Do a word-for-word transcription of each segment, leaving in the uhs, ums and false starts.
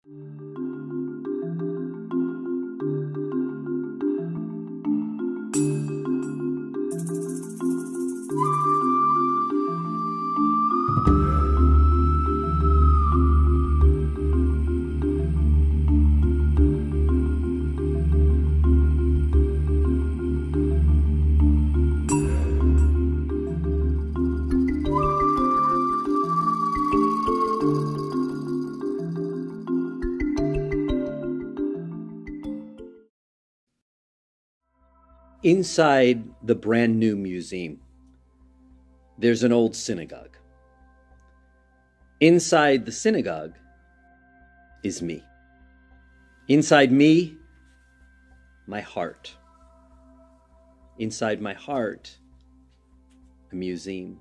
Inside the brand new museum, there's an old synagogue. Inside the synagogue is me. Inside me, my heart. Inside my heart, a museum.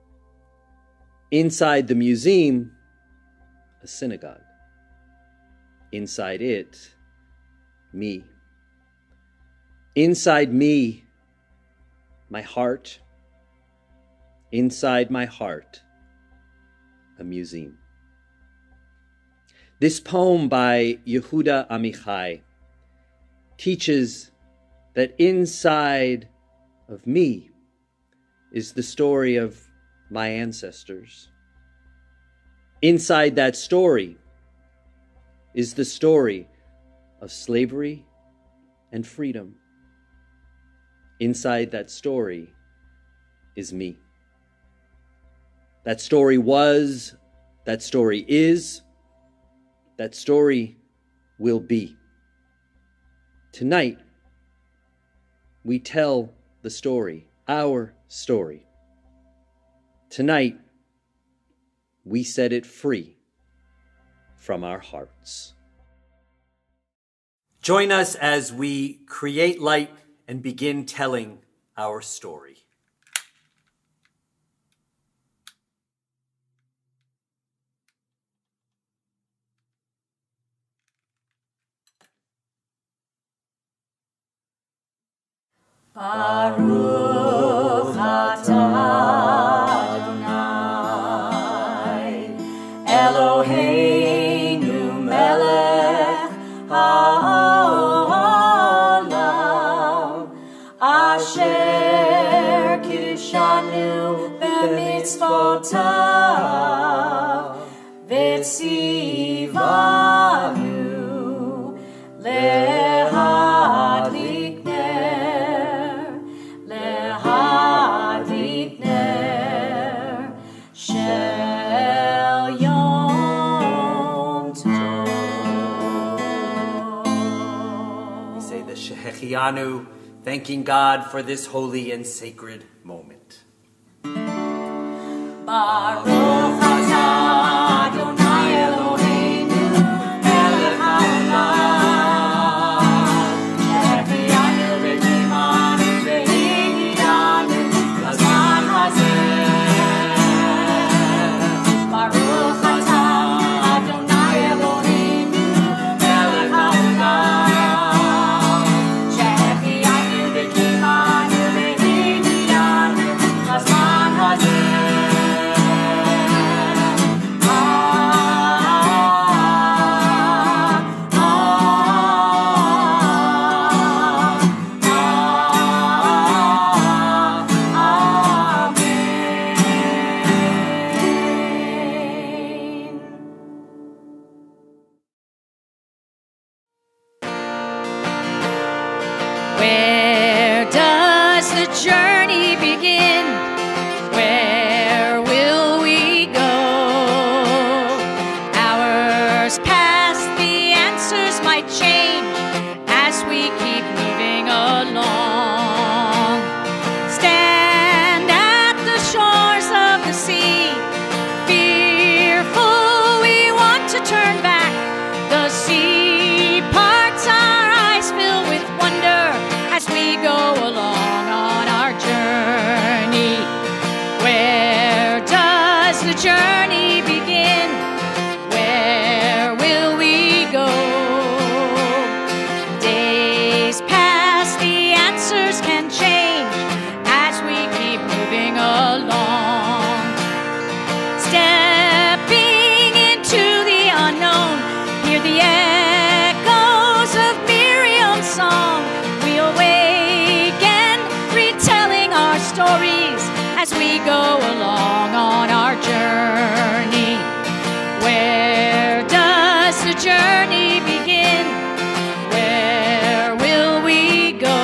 Inside the museum, a synagogue. Inside it, me. Inside me, my heart. Inside my heart, a museum. This poem by Yehuda Amichai teaches that inside of me is the story of my ancestors. Inside that story is the story of slavery and freedom. Inside that story is me. That story was, that story is, that story will be. Tonight, we tell the story, our story. Tonight, we set it free from our hearts. Join us as we create light and begin telling our story. Baruch atah Adonai Eloheinu melech ha'olam asher kiddushanu b'mitzvotav v'tzivanu lehadlik ner lehadlik ner shel yom tov. We say the Shehechianu, thanking God for this holy and sacred moment. Baruch atah Adonai Eloheinu melech haolam she'echianu v'kimanu v'higidanu l'zman hazeh. Baruch atah Adonai Eloheinu melech haolam she'echianu v'kimanu v'higidanu l'zman hazeh. journey begin? Where will we go?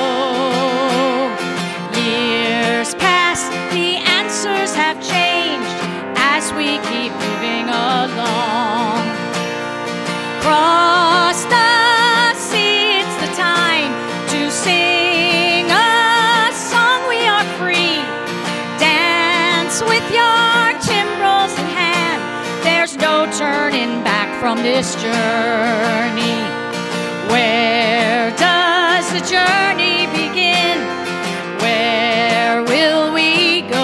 Years pass, the answers have changed as we keep moving along. Cross the sea, it's the time to sing a song. We are free. Dance with your timbrels in hand. There's no turning back from this journey. Where does the journey begin? Where will we go?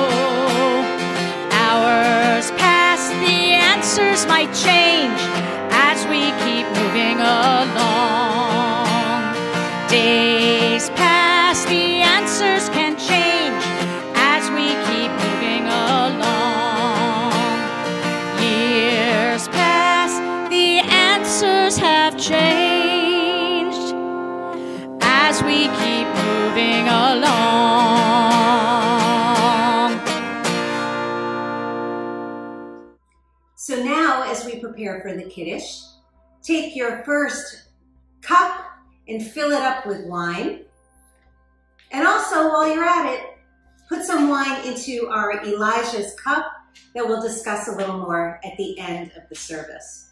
Hours pass, the answers might change as we keep moving along. Days pass, the answers can change as we keep moving along. Years pass, the answers have changed as we keep moving along. So now, as we prepare for the Kiddush, take your first cup and fill it up with wine. And also, while you're at it, put some wine into our Elijah's cup that we'll discuss a little more at the end of the service.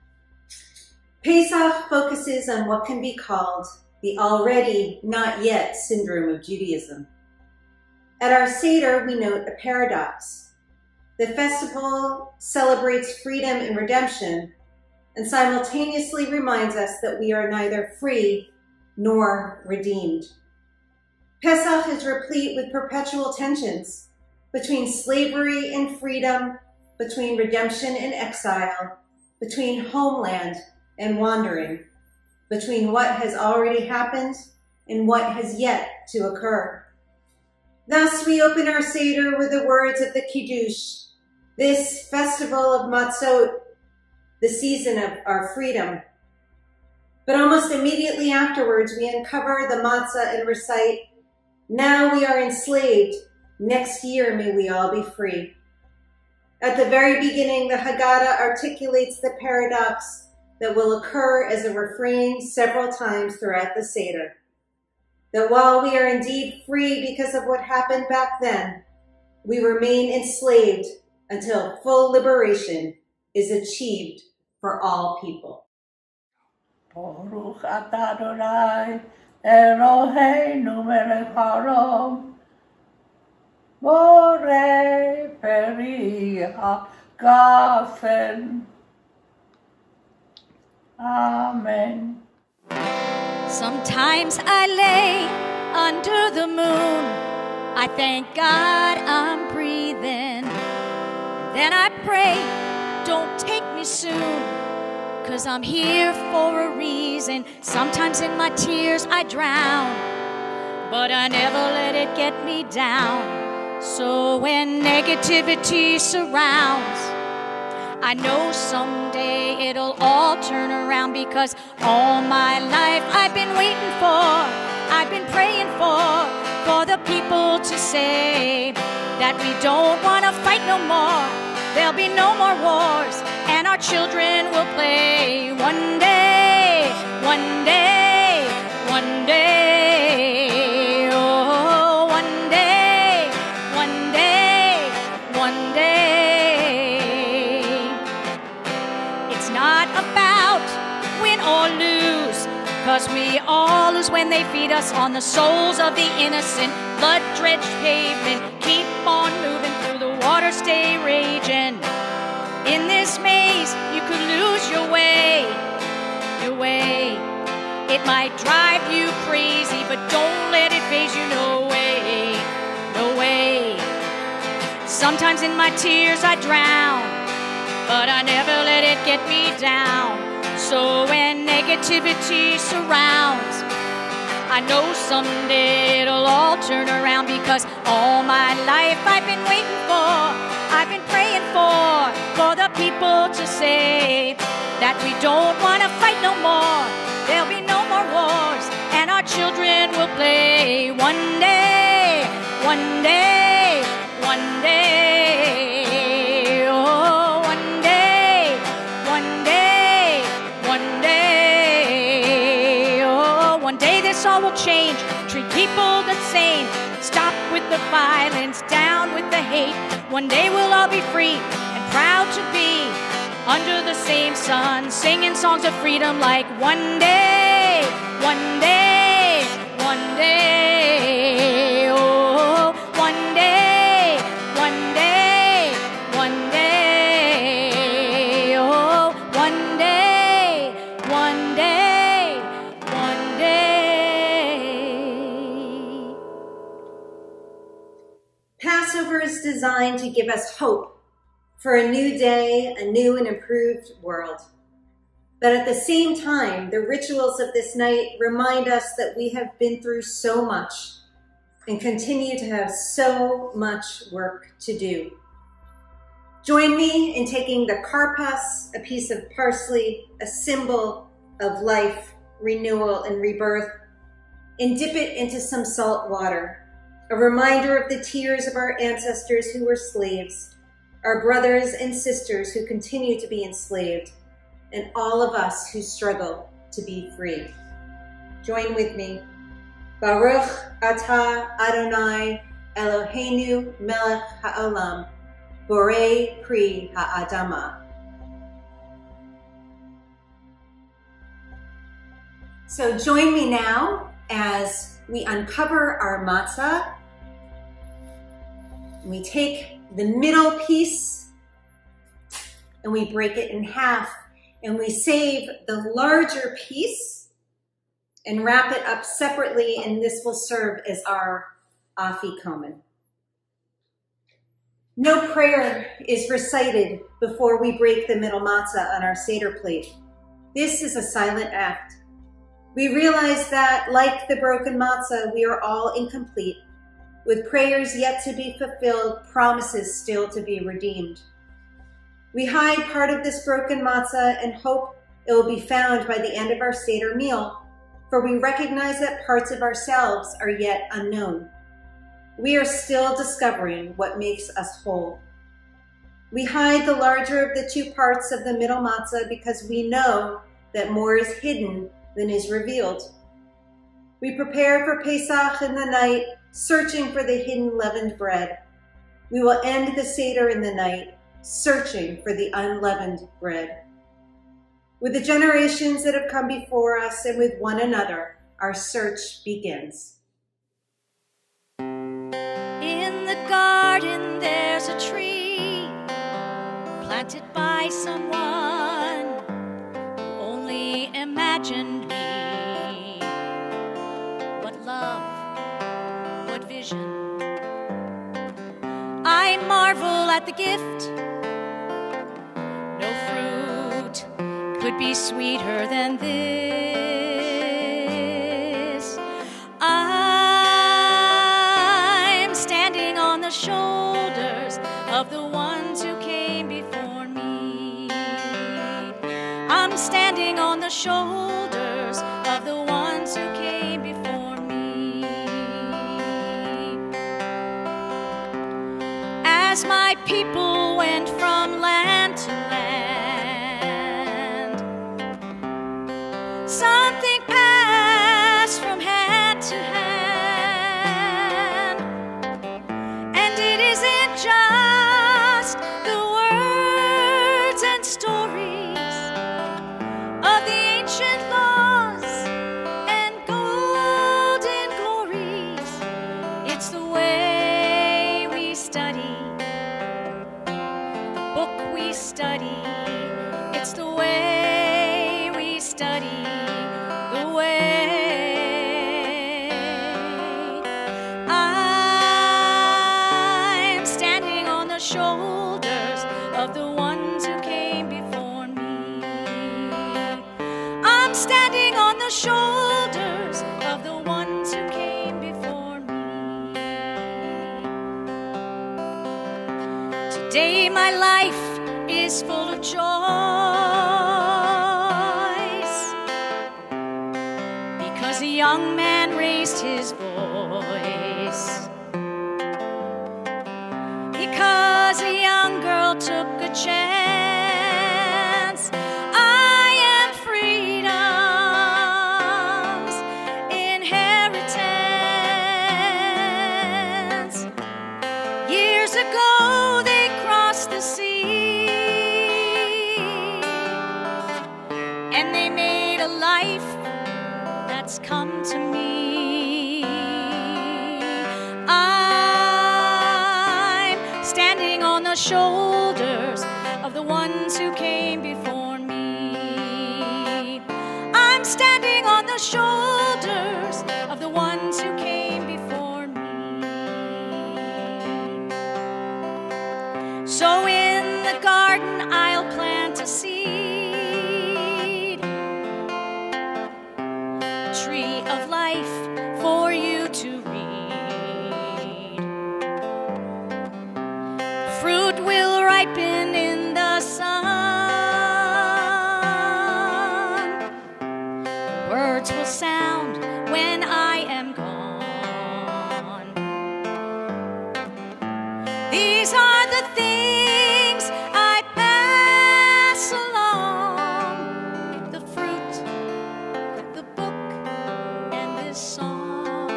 Pesach focuses on what can be called the already not yet syndrome of Judaism. At our Seder, we note a paradox. The festival celebrates freedom and redemption and simultaneously reminds us that we are neither free nor redeemed. Pesach is replete with perpetual tensions between slavery and freedom, between redemption and exile, between homeland and wandering, between what has already happened and what has yet to occur. Thus, we open our Seder with the words of the Kiddush, this festival of Matzot, the season of our freedom. But almost immediately afterwards, we uncover the matzah and recite, now we are enslaved, next year may we all be free. At the very beginning, the Haggadah articulates the paradox that will occur as a refrain several times throughout the Seder. That while we are indeed free because of what happened back then, we remain enslaved until full liberation is achieved for all people. Baruch atah Adonai Eloheinu melech haolam borei peri hagafen. Amen. Sometimes I lay under the moon. I thank God I'm breathing. Then I pray, don't take me soon, 'cause I'm here for a reason. Sometimes in my tears I drown, but I never let it get me down. So when negativity surrounds, I know someday it'll all turn around, because all my life I've been waiting for, I've been praying for, for the people to say that we don't want to fight no more. There'll be no more wars, and our children will play. One day, one day, one day, oh, one day, one day, one day. It's not about win or lose, 'cause we all lose when they feed us on the souls of the innocent. Blood-drenched pavement, keep on moving through the water, stay raging. In this maze, you could lose your way, your way. It might drive you crazy, but don't let it faze you, no way, no way. Sometimes in my tears I drown, but I never let it get me down. So when negativity surrounds, I know someday it'll all turn around, because all my life I've been waiting for, I've been praying for, for the people to say that we don't want to fight no more. There'll be no more wars, and our children will play. One day, one day, one day, oh, one day, one day, this all will change. Treat people the same. Stop with the violence, down with the hate. One day we'll all be free and proud to be under the same sun, singing songs of freedom like one day, one day, one day, oh, one day, one day, one day, oh, one day, one day, one day. Passover is designed to give us hope for a new day, a new and improved world. But at the same time, the rituals of this night remind us that we have been through so much and continue to have so much work to do. Join me in taking the karpas, a piece of parsley, a symbol of life, renewal, and rebirth, and dip it into some salt water, a reminder of the tears of our ancestors who were slaves, our brothers and sisters who continue to be enslaved, and all of us who struggle to be free. Join with me. Baruch atah Adonai Eloheinu melech ha'olam, borei pri ha'adama. So join me now as we uncover our matzah. We take the middle piece and we break it in half, and we save the larger piece and wrap it up separately, and this will serve as our afikomen. No prayer is recited before we break the middle matzah on our Seder plate. This is a silent act. We realize that, like the broken matzah, we are all incomplete, with prayers yet to be fulfilled, promises still to be redeemed. We hide part of this broken matzah and hope it will be found by the end of our Seder meal, for we recognize that parts of ourselves are yet unknown. We are still discovering what makes us whole. We hide the larger of the two parts of the middle matzah because we know that more is hidden than is revealed. We prepare for Pesach in the night, searching for the hidden leavened bread. We will end the Seder in the night, searching for the unleavened bread. With the generations that have come before us and with one another, our search begins. In the garden there's a tree planted by someone who only imagined me. What love, what vision. I marvel at the gift. No fruit could be sweeter than this. I'm standing on the shoulders of the ones who came before me. I'm standing on the shoulders of the ones who came before me. As my people went from land to land, something passed from hand to hand, and it isn't just the words and stories of the ancient laws and golden glories. It's the way we study, the book we study. It's the way we study, the way. I'm standing on the shoulders of the ones who came before me. I'm standing on the shoulders of the ones who came before me. Today my life is full of joys because a young man raised his voice, because a young girl took a chance. I am freedom's inheritance. of life that's come to me. I'm standing on the shoulders of the ones who came before me. I'm standing on the shoulders of the ones who came before me. So in the garden I'll plant a seed, a tree of life for you to read. Fruit will ripen in the sun. Words will sound when I am gone. These are the things I pass along, the fruit, the book, and this song.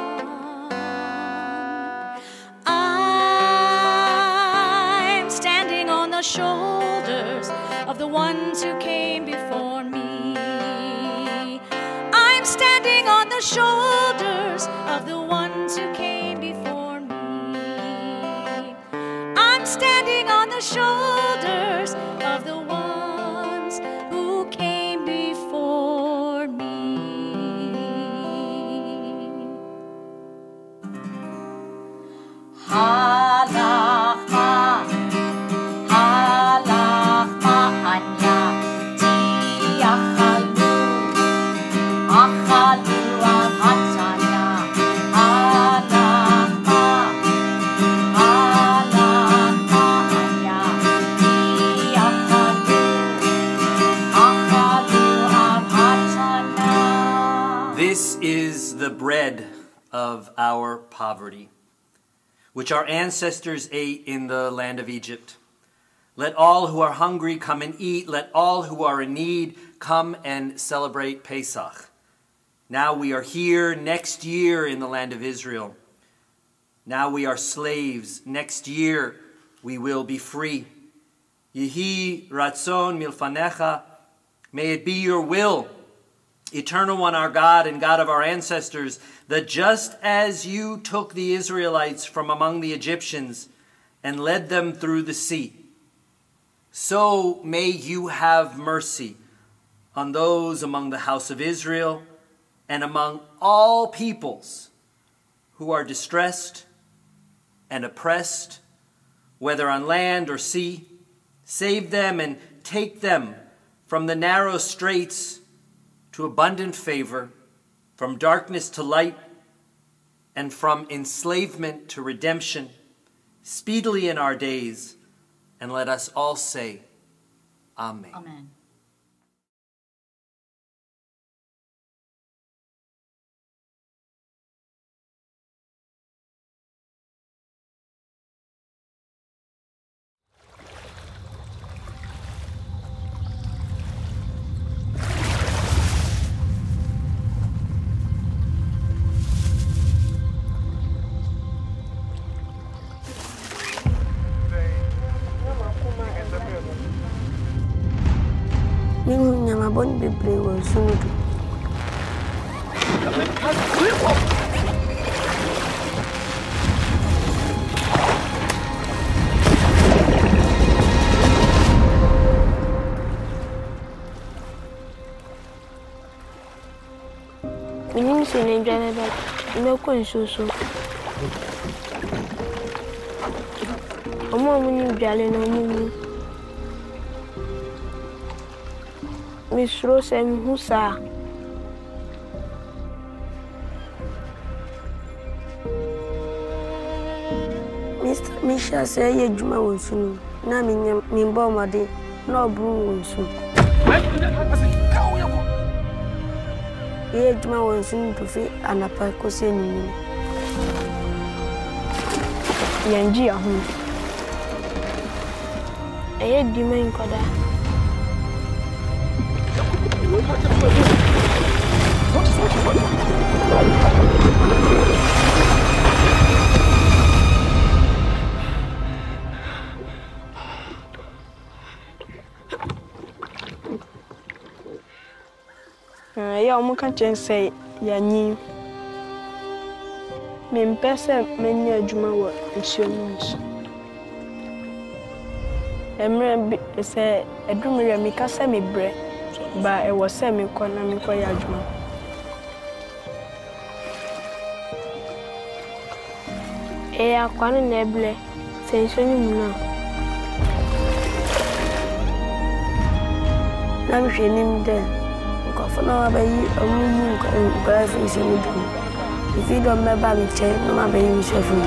I'm standing on the shoulders of the ones who came before me. I'm standing on the shoulders of the ones who came before me. I'm standing on the shoulders of the ones who came before me. Halacha, halacha anya, tiachalu, achalu amatana. Halacha, halacha anya, tiachalu, achalu amatana. This is the bread of our poverty, which our ancestors ate in the land of Egypt. Let all who are hungry come and eat. Let all who are in need come and celebrate Pesach. Now we are here next year in the land of Israel. Now we are slaves. Next year we will be free. Yehi ratzon milfanecha. May it be your will, Eternal One, our God and God of our ancestors, that just as you took the Israelites from among the Egyptians and led them through the sea, so may you have mercy on those among the house of Israel and among all peoples who are distressed and oppressed, whether on land or sea. Save them and take them from the narrow straits to abundant favor, from darkness to light, and from enslavement to redemption, speedily in our days. And let us all say, Amen. Amen. Minhu nyama bon bebre won sunudu. Minim se ne dwane ba me ko nsoso. Omo mu ni dwale no mu. Misro sem husa. Mister Michell say ye juma wonsunu na me me mbo made na obru wonsu. Ye juma wonsunu to fi anapa ko se ni. Yanji ahu. Eye di men koda. Yeah, I'm going to say, Yanni. Me pese many a juma wa insurance. Emre say edumire mi kase mi bre ba e wo se mi kwa na mi kwa ya juma. E akwa no na eble se nsoni mu na. Na mi hwe nim de ko fo na ba yi amu mu ko ko fi se mi dum. If you don't remember me, check no matter you share from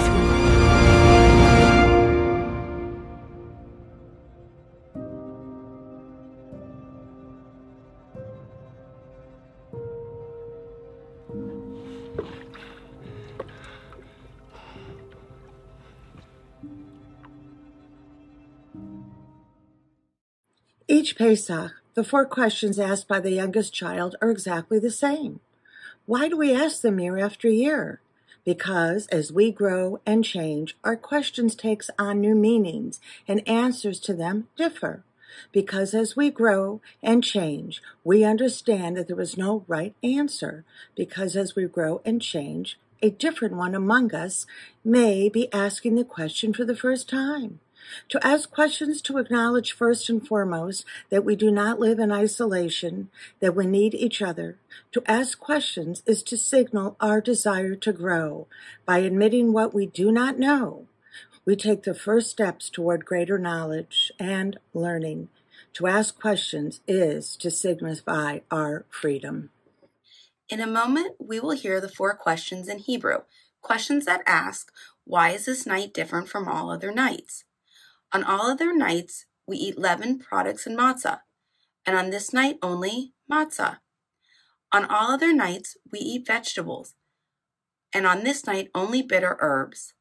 Each Pesach, the four questions asked by the youngest child are exactly the same. Why do we ask them year after year? Because as we grow and change, our questions take on new meanings and answers to them differ. Because as we grow and change, we understand that there is no right answer. Because as we grow and change, a different one among us may be asking the question for the first time. To ask questions to acknowledge first and foremost that we do not live in isolation, that we need each other. To ask questions is to signal our desire to grow. By admitting what we do not know, we take the first steps toward greater knowledge and learning. To ask questions is to signify our freedom. In a moment, we will hear the four questions in Hebrew, questions that ask, why is this night different from all other nights? On all other nights, we eat leavened products and matzah, and on this night only, matzah. On all other nights, we eat vegetables, and on this night only bitter herbs.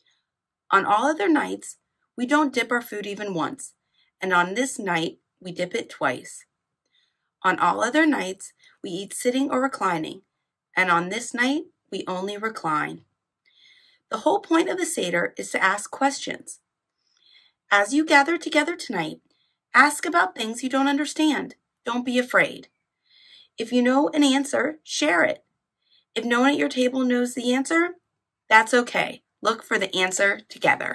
On all other nights, we don't dip our food even once, and on this night, we dip it twice. On all other nights, we eat sitting or reclining, and on this night, we only recline. The whole point of the Seder is to ask questions. As you gather together tonight, ask about things you don't understand. Don't be afraid. If you know an answer, share it. If no one at your table knows the answer, that's okay. Look for the answer together.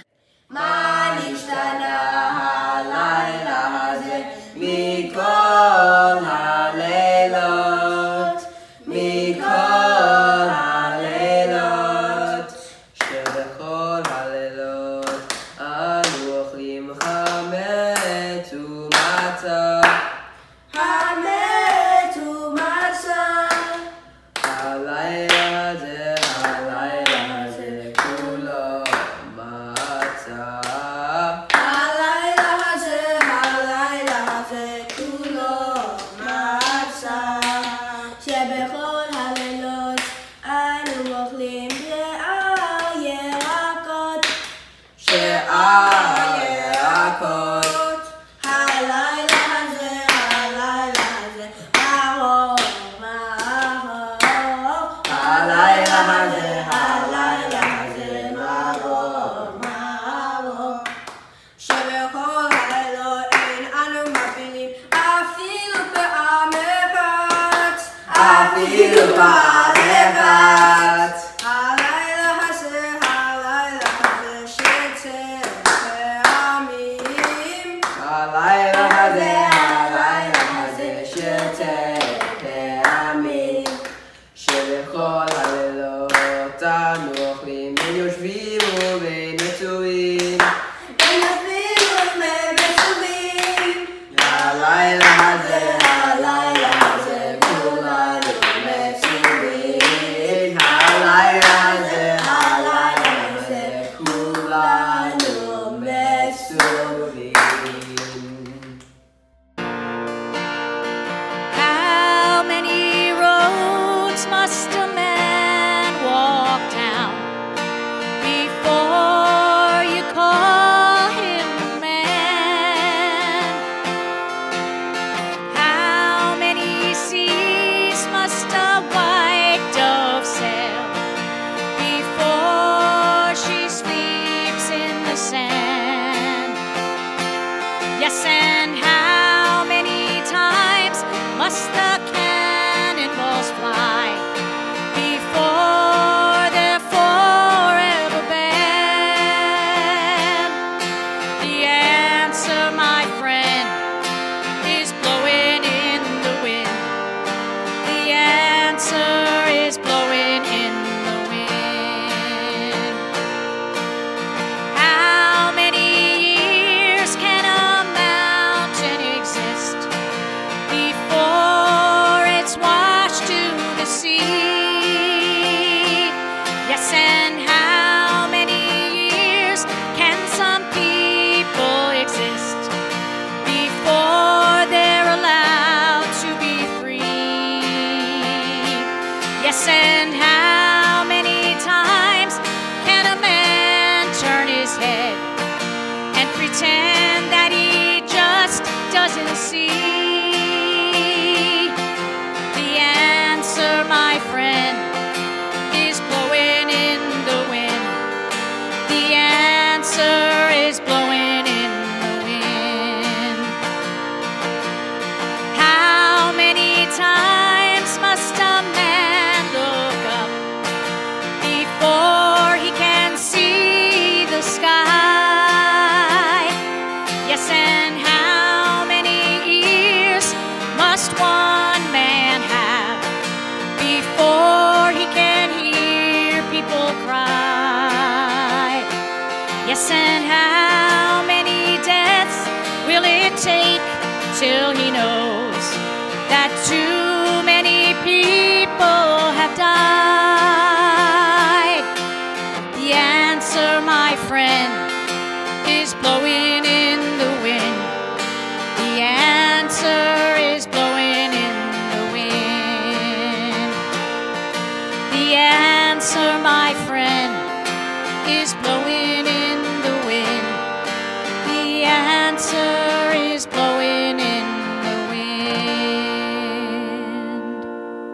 Yes, and how many times must the cannon one man have before he can hear people cry? Yes, and how many deaths will it take till he knows that too many people have died? The answer, my friend, is blowing in the wind. The answer is blowing in the wind. The answer, my friend, is blowing in the wind. The answer is blowing in the wind.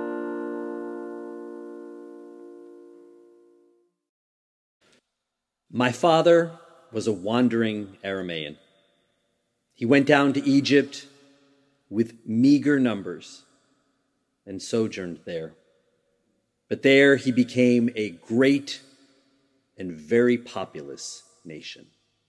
My father was a wandering Aramaean. He went down to Egypt with meager numbers and sojourned there. But there he became a great and very populous nation.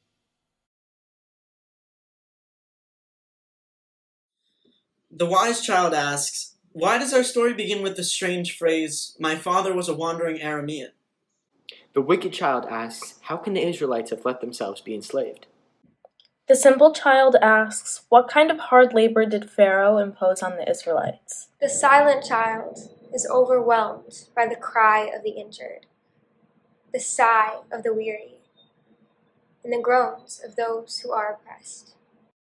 The wise child asks, why does our story begin with the strange phrase, my father was a wandering Aramean? The wicked child asks, how can the Israelites have let themselves be enslaved? The simple child asks, what kind of hard labor did Pharaoh impose on the Israelites? The silent child is overwhelmed by the cry of the injured, the sigh of the weary, and the groans of those who are oppressed.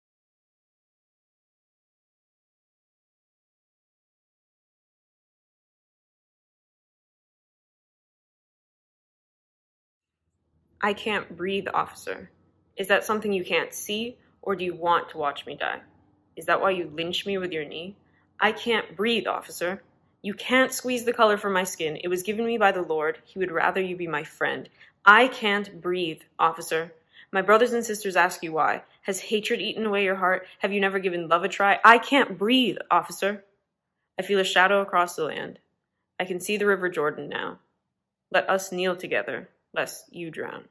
I can't breathe, officer. Is that something you can't see, or do you want to watch me die? Is that why you lynched me with your knee? I can't breathe, officer. You can't squeeze the color from my skin. It was given me by the Lord. He would rather you be my friend. I can't breathe, officer. My brothers and sisters ask you why. Has hatred eaten away your heart? Have you never given love a try? I can't breathe, officer. I feel a shadow across the land. I can see the river Jordan now. Let us kneel together, lest you drown.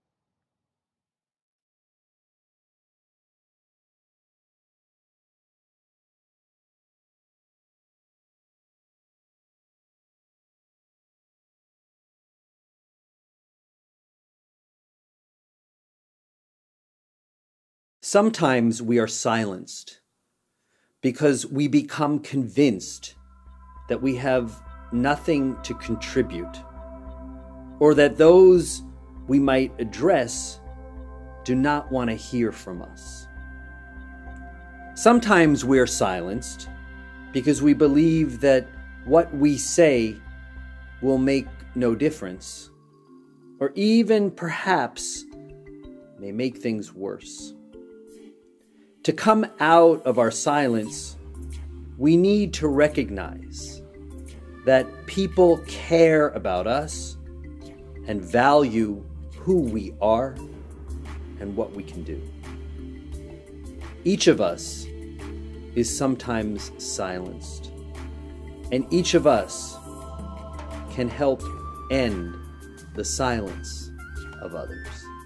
Sometimes we are silenced because we become convinced that we have nothing to contribute, or that those we might address do not want to hear from us. Sometimes we are silenced because we believe that what we say will make no difference, or even perhaps may make things worse. To come out of our silence, we need to recognize that people care about us and value who we are and what we can do. Each of us is sometimes silenced, and each of us can help end the silence of others.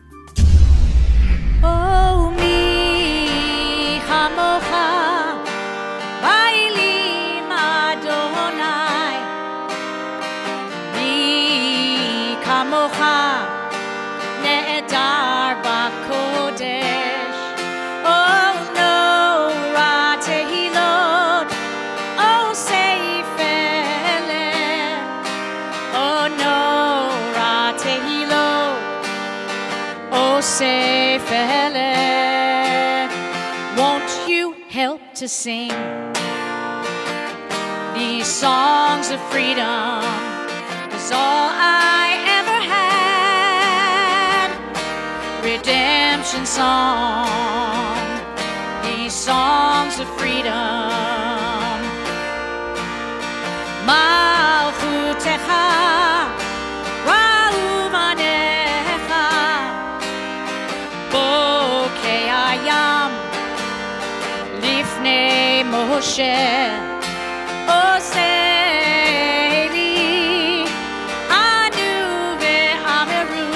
Oh, mi chamocha, bailim Adonai, mi chamocha, ne'edar b'kodesh. Oh, no, ra tehilot, oh, seifele. Oh, no, ra tehilot, oh, seifele. Won't you help to sing these songs of freedom? 'Cause all I ever had, redemption song, these songs of freedom. Malchutecha wa'uvanecha, bokei hayam lifnei Moshe, osei li anu ve'ameru,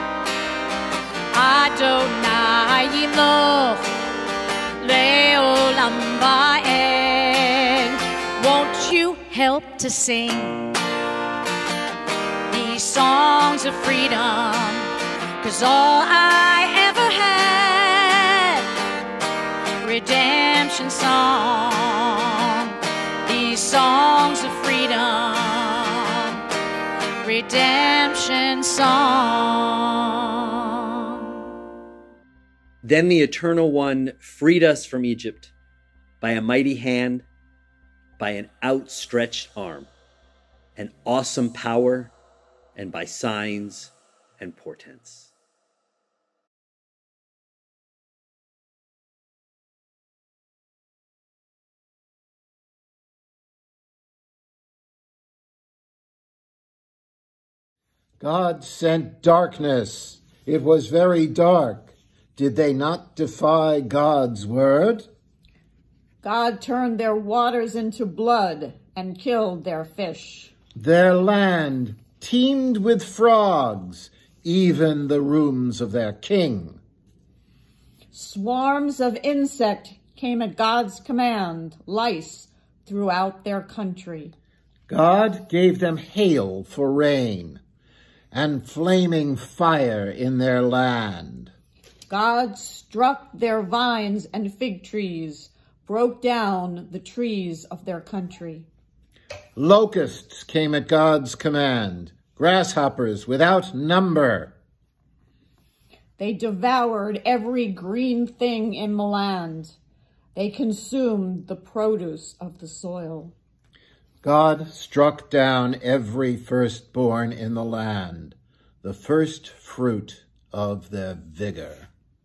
Adonai yimloch le'olam va'ed. you help to sing these songs of freedom, 'cause all I ever had, redemption song, these songs of freedom, redemption song. Then the Eternal One freed us from Egypt by a mighty hand, by an outstretched arm, an awesome power, and by signs and portents. God sent darkness. It was very dark. Did they not defy God's word? God turned their waters into blood and killed their fish. Their land teemed with frogs, even the rooms of their king. Swarms of insect came at God's command, lice throughout their country. God gave them hail for rain and flaming fire in their land. God struck their vines and fig trees, broke down the trees of their country. Locusts came at God's command, grasshoppers without number. They devoured every green thing in the land. They consumed the produce of the soil. God struck down every firstborn in the land, the first fruit of their vigor.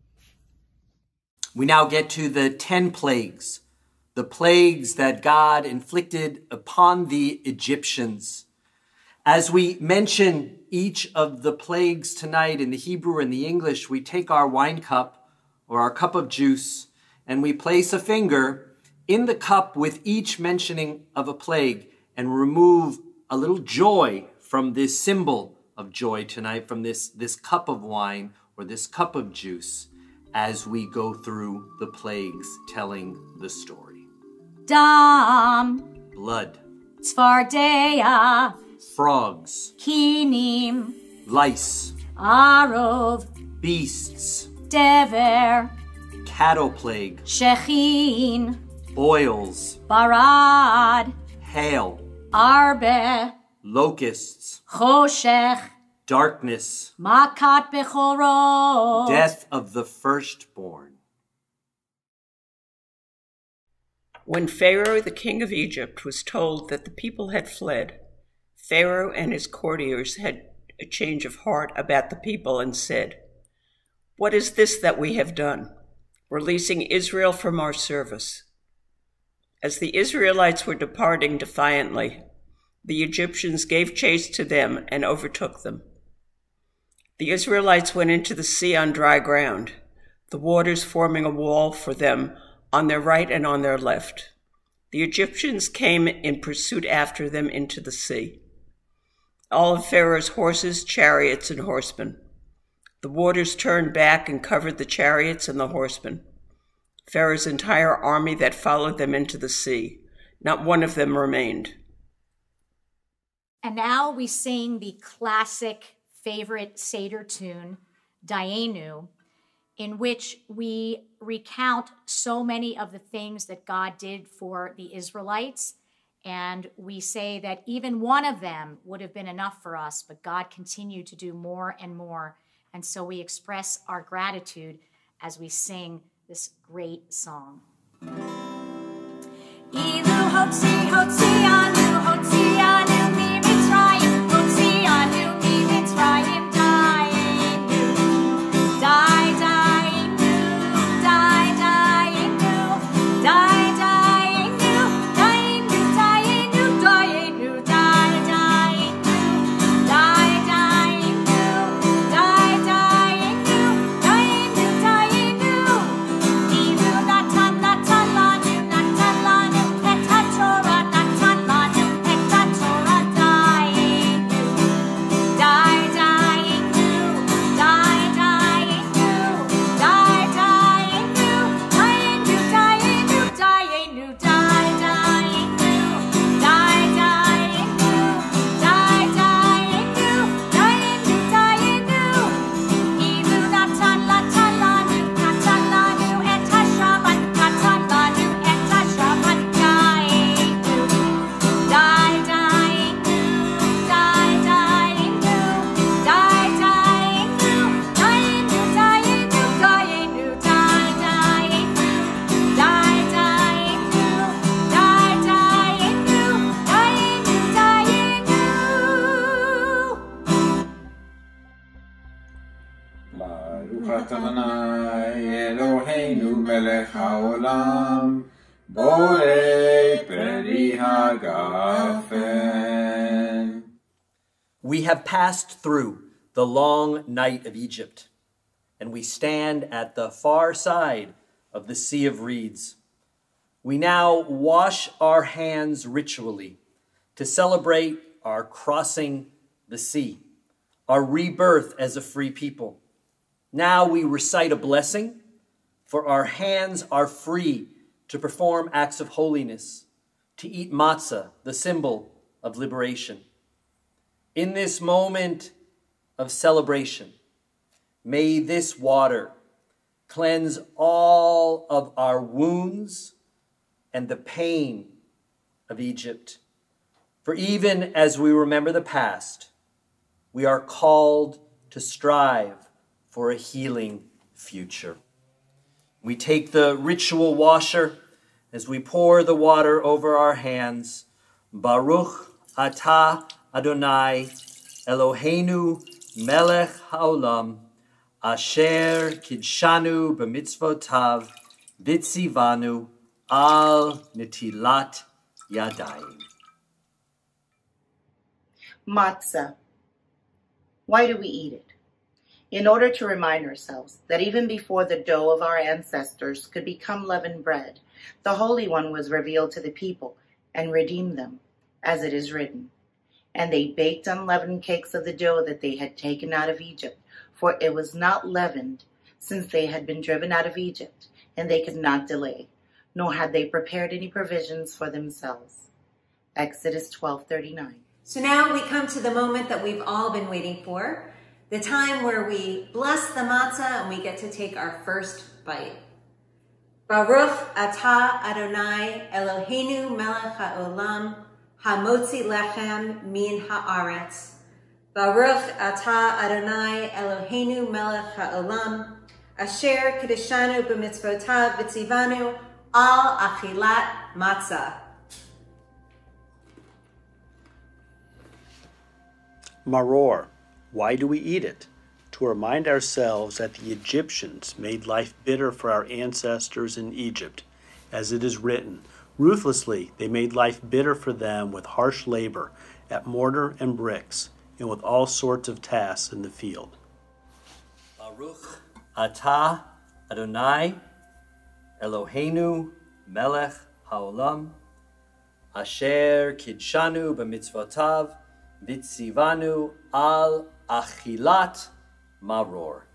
We now get to the ten plagues, the plagues that God inflicted upon the Egyptians. As we mention each of the plagues tonight in the Hebrew and the English, we take our wine cup or our cup of juice and we place a finger in the cup with each mentioning of a plague and remove a little joy from this symbol of joy tonight, from this, this cup of wine or this cup of juice, as we go through the plagues telling the story. Dam, blood. Tzvardeya, frogs. Kinim, lice. Arov, beasts. Dever, cattle plague. Shechin, boils. Barad, hail. Arbe, locusts. Choshech, darkness. Makat Bechorot, death of the firstborn. When Pharaoh, the king of Egypt, was told that the people had fled, Pharaoh and his courtiers had a change of heart about the people and said, "What is this that we have done, releasing Israel from our service?" As the Israelites were departing defiantly, the Egyptians gave chase to them and overtook them. The Israelites went into the sea on dry ground, the waters forming a wall for them on their right and on their left. The Egyptians came in pursuit after them into the sea. All of Pharaoh's horses, chariots, and horsemen. The waters turned back and covered the chariots and the horsemen. Pharaoh's entire army that followed them into the sea. Not one of them remained. And now we sing the classic favorite Seder tune, Dayenu, in which we recount so many of the things that God did for the Israelites. And we say that even one of them would have been enough for us, but God continued to do more and more. And so we express our gratitude as we sing this great song. Ilu hotzi hotzi anu hotzi anu mi mitzrayim hotzi anu mi mitzrayim dayenu day dayenu day dayenu day dayenu dayenu dayenu dayenu day dayenu day dayenu day dayenu dayenu dayenu ilu natan natan lanu natan lanu petat Torah natan Adonai Eloheinu melech haolam borei peri hagafen. We have passed through the long night of Egypt, and we stand at the far side of the Sea of Reeds. We now wash our hands ritually to celebrate our crossing the sea, our rebirth as a free people. Now we recite a blessing, for our hands are free to perform acts of holiness, to eat matzah, the symbol of liberation. In this moment of celebration, may this water cleanse all of our wounds and the pain of Egypt. For even as we remember the past, we are called to strive for a healing future. We take the ritual washer as we pour the water over our hands. Baruch atah Adonai Eloheinu melech haolam asher kidshanu b'mitzvotav v'tzivanu al netilat yadayim. Matzah. Why do we eat it? In order to remind ourselves that even before the dough of our ancestors could become leavened bread, the Holy One was revealed to the people and redeemed them, as it is written. And they baked unleavened cakes of the dough that they had taken out of Egypt, for it was not leavened, since they had been driven out of Egypt, and they could not delay, nor had they prepared any provisions for themselves. Exodus twelve thirty-nine. So now we come to the moment that we've all been waiting for, the time where we bless the matzah and we get to take our first bite. Baruch atah Adonai Eloheinu melech haolam hamotzi lechem min haaretz. Baruch atah Adonai Eloheinu melech haolam asher kiddushanu b'mitzvotav v'tzivanu al achilat matzah. Maror. Why do we eat it? To remind ourselves that the Egyptians made life bitter for our ancestors in Egypt. As it is written, ruthlessly they made life bitter for them with harsh labor at mortar and bricks, and with all sorts of tasks in the field. Baruch atah Adonai Eloheinu melech haolam asher kidshanu b'mitzvotav v'tzivanu al achilat maror.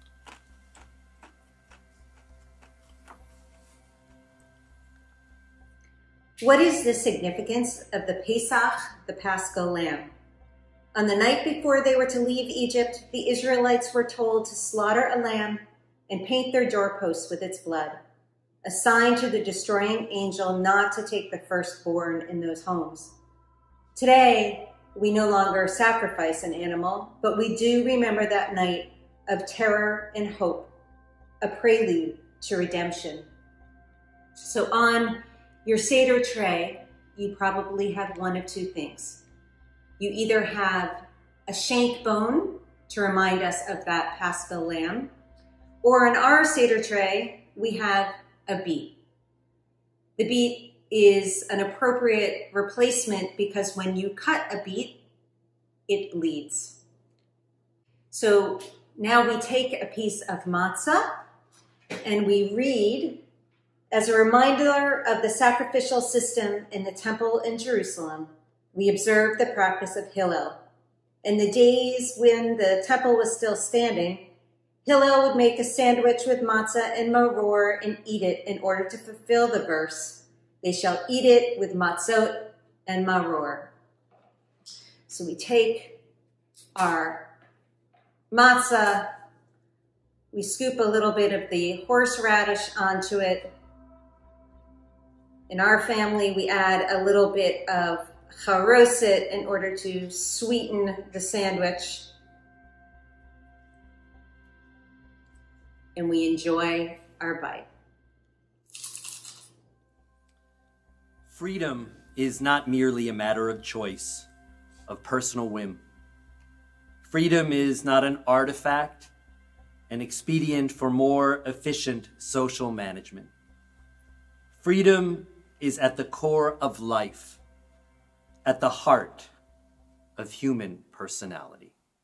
What is the significance of the Pesach, the Paschal Lamb? On the night before they were to leave Egypt, the Israelites were told to slaughter a lamb and paint their doorposts with its blood, a sign to the destroying angel not to take the firstborn in those homes. Today, we no longer sacrifice an animal, but we do remember that night of terror and hope, a prelude to redemption. So on your Seder tray, you probably have one of two things. You either have a shank bone to remind us of that Paschal lamb, or on our Seder tray, we have a beet. The beet is an appropriate replacement because when you cut a beet, it bleeds. So now we take a piece of matzah and we read, as a reminder of the sacrificial system in the temple in Jerusalem, we observe the practice of Hillel. In the days when the temple was still standing, Hillel would make a sandwich with matzah and maror and eat it in order to fulfill the verse, they shall eat it with matzot and maror. So we take our matzah, we scoop a little bit of the horseradish onto it. In our family, we add a little bit of charoset in order to sweeten the sandwich. And we enjoy our bite. Freedom is not merely a matter of choice, of personal whim. Freedom is not an artifact, and expedient for more efficient social management. Freedom is at the core of life, at the heart of human personality.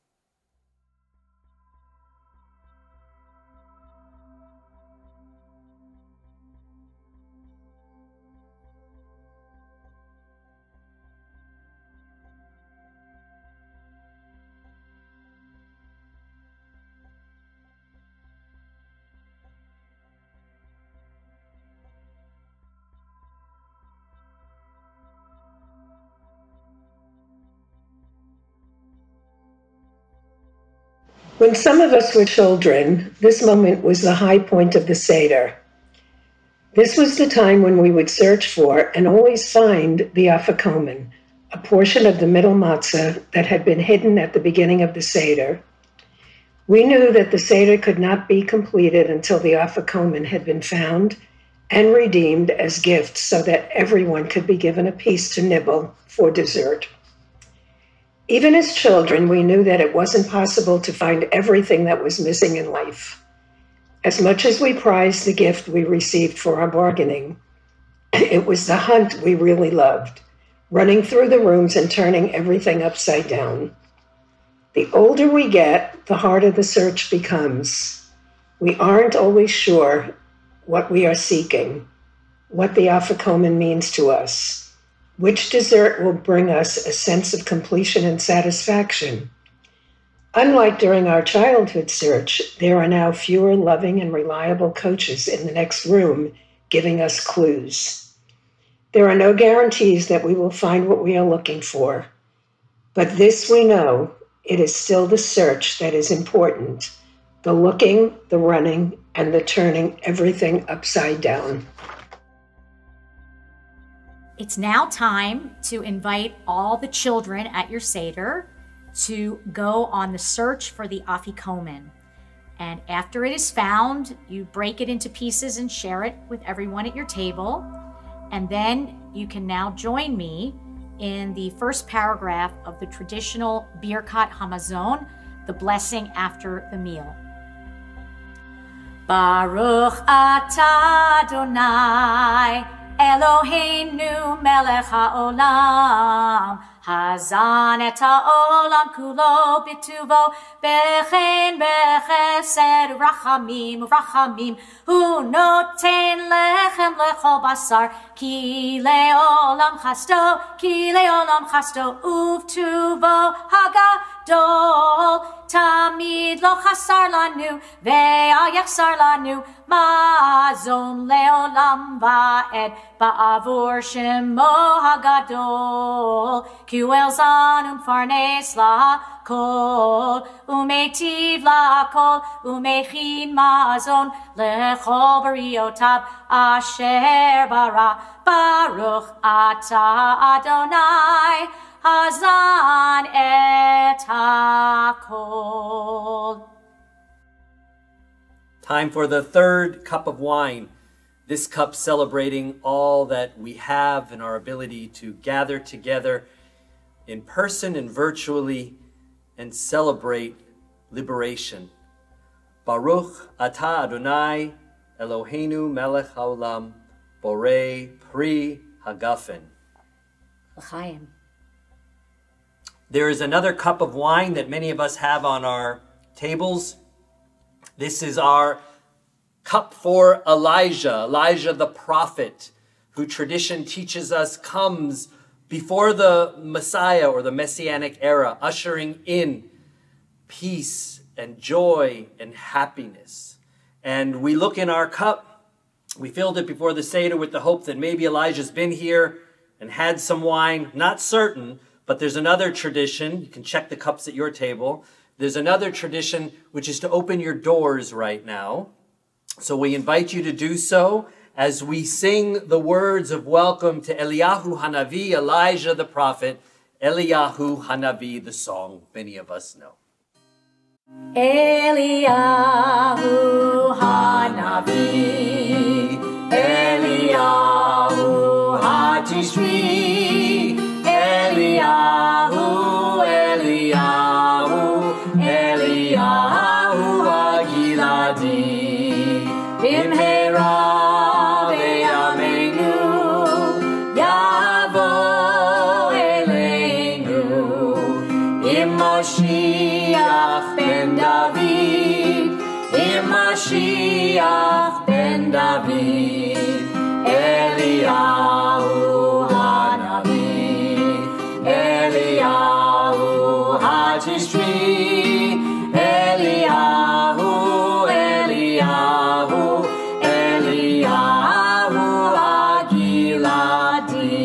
When some of us were children, this moment was the high point of the Seder. This was the time when we would search for and always find the afikomen, a portion of the middle matzah that had been hidden at the beginning of the Seder. We knew that the Seder could not be completed until the afikomen had been found and redeemed as gifts so that everyone could be given a piece to nibble for dessert. Even as children, we knew that it wasn't possible to find everything that was missing in life. As much as we prized the gift we received for our bargaining, it was the hunt we really loved, running through the rooms and turning everything upside down. The older we get, the harder the search becomes. We aren't always sure what we are seeking, what the afikomen means to us. Which dessert will bring us a sense of completion and satisfaction? Unlike during our childhood search, there are now fewer loving and reliable coaches in the next room giving us clues. There are no guarantees that we will find what we are looking for. But this we know, it is still the search that is important, the looking, the running, and the turning everything upside down. It's now time to invite all the children at your Seder to go on the search for the afikomen. And after it is found, you break it into pieces and share it with everyone at your table. And then you can now join me in the first paragraph of the traditional Birkat Hamazon, the blessing after the meal. Baruch atah Adonai Eloheinu melech haolam, hazan et haolam kulo bituvo, bechen bechesed rachamim rachamim, hu noten lechem lechol basar, ki leolam chasto, ki leolam chasto, uvtuvo hagadol, tamid lo chasar lanu, ve'al yachsar lanu, mazon leolam va'ed, ba'avur shemo hagadol, ki uel zan umfarnes la'kol, umetiv la'kol, umechin mazon, lechol bariotab, asher bara, baruch atah Adonai, hazan et hakol. Time for the third cup of wine. This cup celebrating all that we have and our ability to gather together in person and virtually and celebrate liberation. Baruch atah Adonai Eloheinu melech haolam borei pri hagafen. L'chaim. There is another cup of wine that many of us have on our tables. This is our cup for Elijah, Elijah the prophet, who tradition teaches us comes before the Messiah or the Messianic era, ushering in peace and joy and happiness. And we look in our cup, we filled it before the Seder with the hope that maybe Elijah's been here and had some wine, not certain, but there's another tradition. You can check the cups at your table. There's another tradition, which is to open your doors right now. So we invite you to do so as we sing the words of welcome to Eliyahu Hanavi, Elijah the prophet, Eliyahu Hanavi, the song many of us know. Eliyahu Hanavi, Eliyahu Hatishri, Eliyahu, Eliyahu, Eliyahu Agila. David, Eliyahu Hanavi, Eliyahu Hatishri, Eliyahu, Eliyahu, Eliyahu Hagiladi.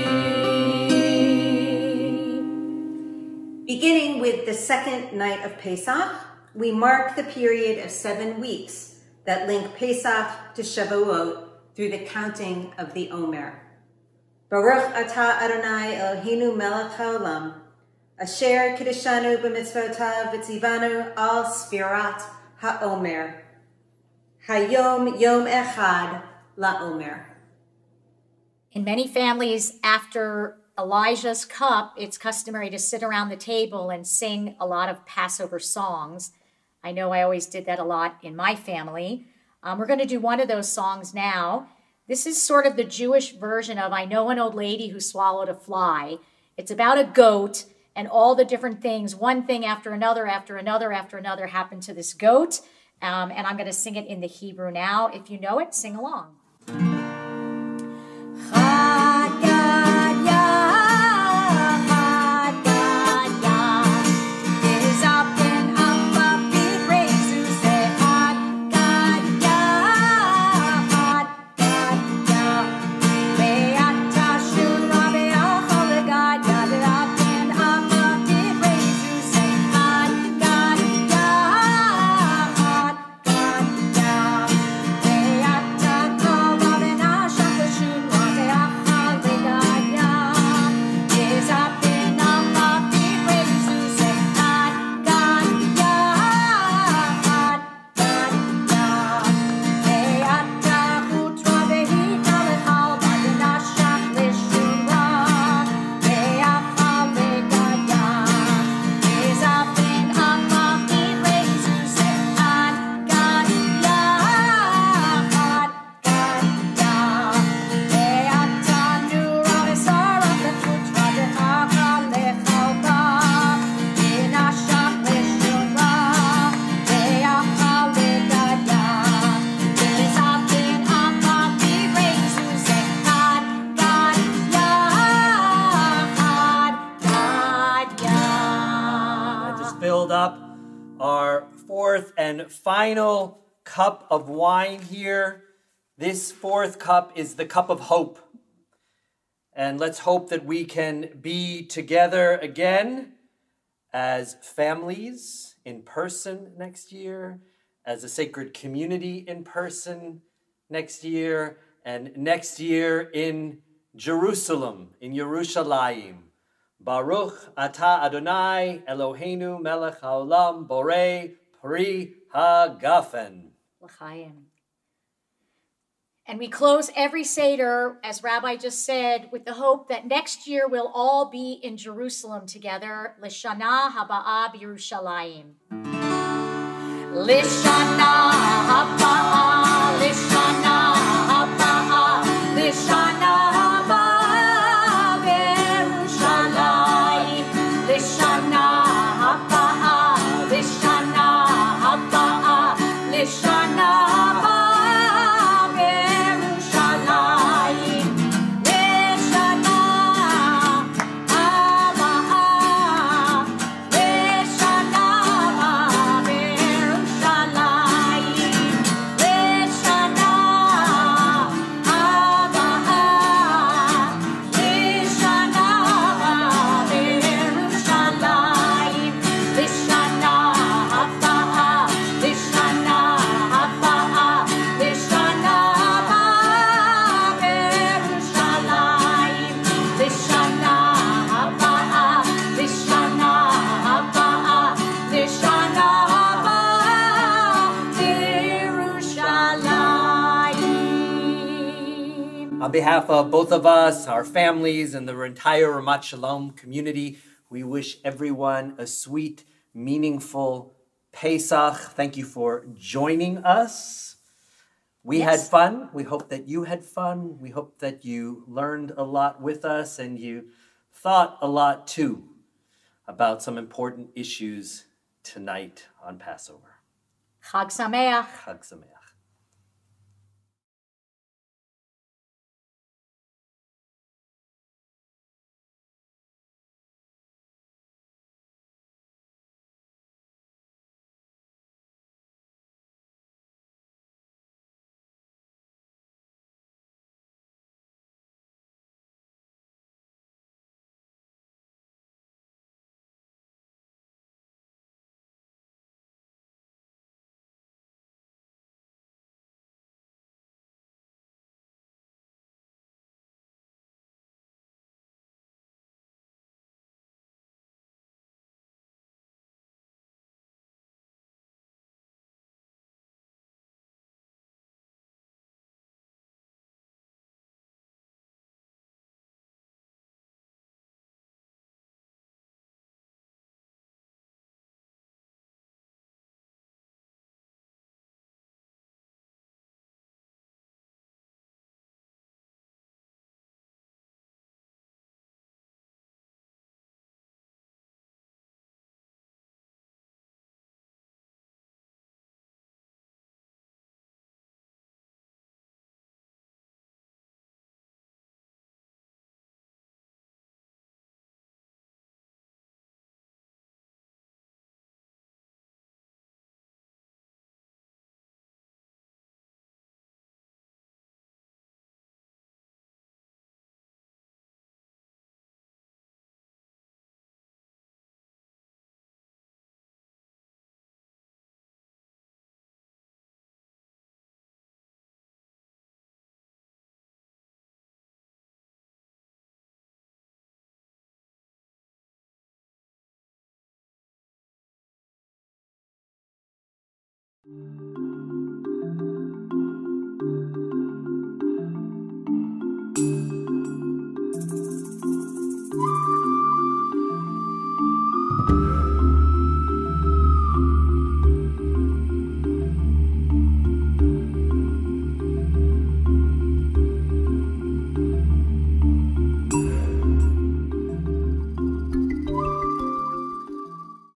Beginning with the second night of Pesach, we mark the period of seven weeks that link Pesach to Shavuot through the counting of the Omer. Baruch atah Adonai Eloheinu melech haolam, asher kiddushanu b'mitzvotav v'tzivanu al sfirat ha'omer. Hayom yom echad la'omer. In many families, after Elijah's cup, it's customary to sit around the table and sing a lot of Passover songs. I know I always did that a lot in my family. Um, we're going to do one of those songs now. This is sort of the Jewish version of I Know an Old Lady Who Swallowed a Fly. It's about a goat and all the different things, one thing after another, after another, after another happened to this goat. Um, and I'm going to sing it in the Hebrew now. If you know it, sing along. And final cup of wine here. This fourth cup is the cup of hope. And let's hope that we can be together again as families in person next year, as a sacred community in person next year, and next year in Jerusalem, in Yerushalayim. Baruch atah Adonai Eloheinu melech haolam borei Pri Hagafen. And we close every Seder, as Rabbi just said, with the hope that next year we'll all be in Jerusalem together. L'shana haba'a b'Yerushalayim. L'shana haba'a, l'shana haba'a, l'shana haba'a b'Yerushalayim. L'shana haba'a, l'shana haba'a, l'shana haba'a. On behalf of both of us, our families, and the entire Ramat Shalom community, we wish everyone a sweet, meaningful Pesach. Thank you for joining us. We yes. had fun. We hope that you had fun. We hope that you learned a lot with us and you thought a lot too about some important issues tonight on Passover. Chag Sameach. Chag Sameach.